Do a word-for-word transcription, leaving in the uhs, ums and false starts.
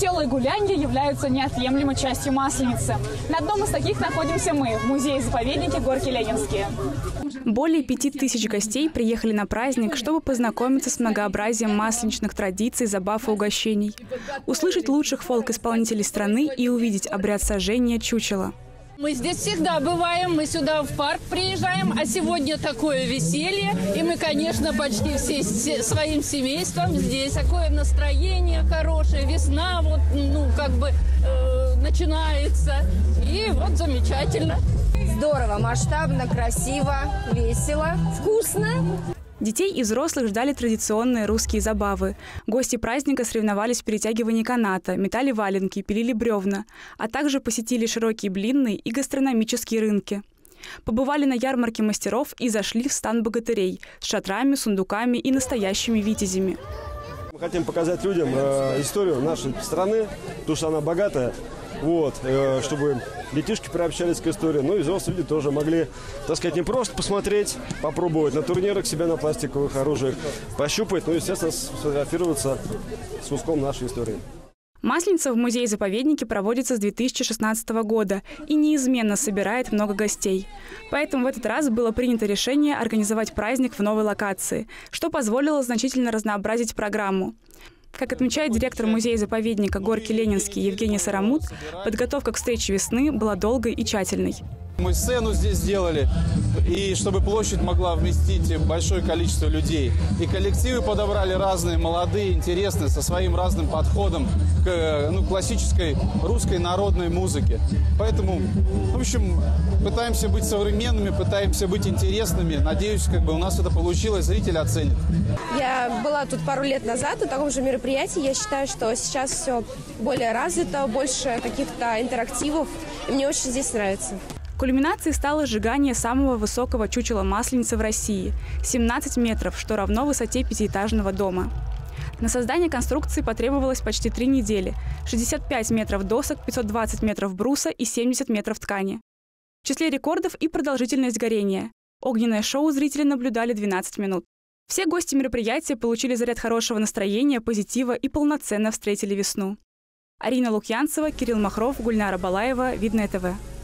Веселые гулянья являются неотъемлемой частью Масленицы. На одном из таких находимся мы в музее-заповеднике Горки Ленинские. Более пяти тысяч гостей приехали на праздник, чтобы познакомиться с многообразием масленичных традиций, забав и угощений, услышать лучших фолк-исполнителей страны и увидеть обряд сожжения чучела. Мы здесь всегда бываем, мы сюда в парк приезжаем, а сегодня такое веселье. И мы, конечно, почти все с своим семейством здесь. Такое настроение хорошее, весна вот, ну, как бы э, начинается. И вот замечательно. Здорово, масштабно, красиво, весело, вкусно. Детей и взрослых ждали традиционные русские забавы. Гости праздника соревновались в перетягивании каната, метали валенки, пилили бревна, а также посетили широкие блинные и гастрономические рынки. Побывали на ярмарке мастеров и зашли в стан богатырей с шатрами, сундуками и настоящими витязями. Мы хотим показать людям э, историю нашей страны, потому что она богатая. Вот, э, чтобы детишки приобщались к истории, ну и взрослые люди тоже могли, так сказать, не просто посмотреть, попробовать на турнирах себя на пластиковых оружиях, пощупать, ну и, естественно, сфотографироваться с куском нашей истории. Масленица в музее-заповеднике проводится с две тысячи шестнадцатого года и неизменно собирает много гостей. Поэтому в этот раз было принято решение организовать праздник в новой локации, что позволило значительно разнообразить программу. Как отмечает директор музея-заповедника Горки Ленинские Евгений Сарамут, подготовка к встрече весны была долгой и тщательной. Мы сцену здесь сделали, и чтобы площадь могла вместить большое количество людей. И коллективы подобрали разные, молодые, интересные, со своим разным подходом к ну, классической русской народной музыке. Поэтому, в общем, пытаемся быть современными, пытаемся быть интересными. Надеюсь, как бы у нас это получилось, зритель оценит. Я была тут пару лет назад на таком же мероприятии. Я считаю, что сейчас все более развито, больше каких-то интерактивов. И мне очень здесь нравится. Кульминацией стало сжигание самого высокого чучела Масленицы в России – семнадцать метров, что равно высоте пятиэтажного дома. На создание конструкции потребовалось почти три недели – шестьдесят пять метров досок, пятьсот двадцать метров бруса и семьдесят метров ткани. В числе рекордов и продолжительность горения. Огненное шоу зрители наблюдали двенадцать минут. Все гости мероприятия получили заряд хорошего настроения, позитива и полноценно встретили весну. Арина Лукьянцева, Кирилл Махров, Гульнара Балаева, Видное ТВ.